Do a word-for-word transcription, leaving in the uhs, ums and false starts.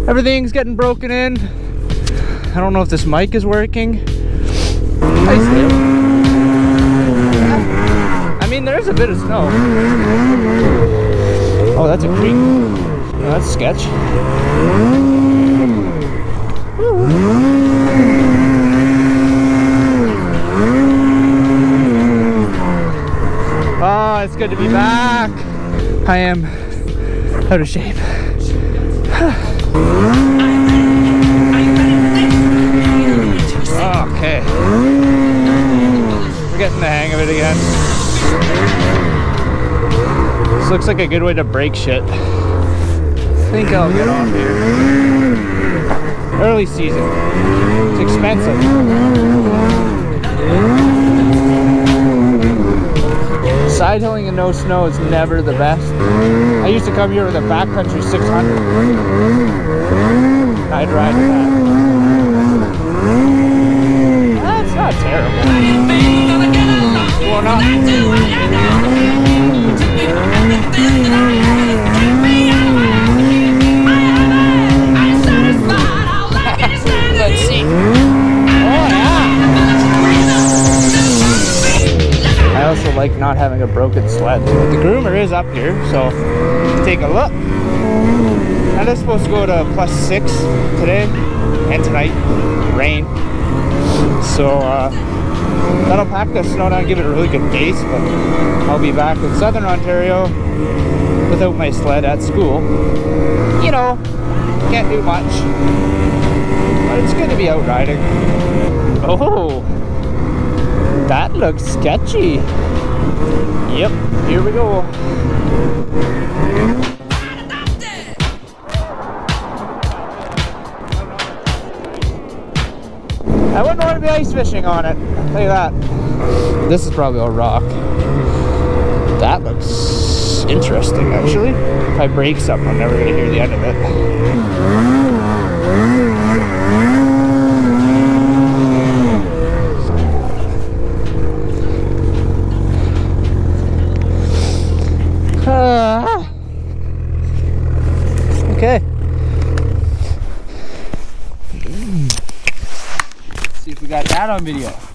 Everything's getting broken in. I don't know if this mic is working. Nice day. I mean, there's a bit of snow. Oh, that's a creek. Oh, that's sketch. Oh, it's good to be back. I am out of shape. Okay. We're getting the hang of it again. This looks like a good way to break shit. I think I'll get off here. Early season. It's expensive. Side hilling and no snow is never the best. I used to come here with a backcountry six hundred. I'd ride with that. That's not terrible. Going up. Let's see. Oh yeah. I also like not having a broken sled. The groomer is up here, so take a look. And it's supposed to go to plus six today and tonight. Rain. So uh, that'll pack the snow down and give it a really good base, but I'll be back in southern Ontario without my sled at school. You know, can't do much. But it's good to be out riding. Oh, that looks sketchy. Yep, here we go. I wouldn't want to be ice fishing on it, I'll tell you that. This is probably all rock. That looks interesting, actually. If I break something, I'm never going to hear the end of it. Uh, okay. See if we got that on video.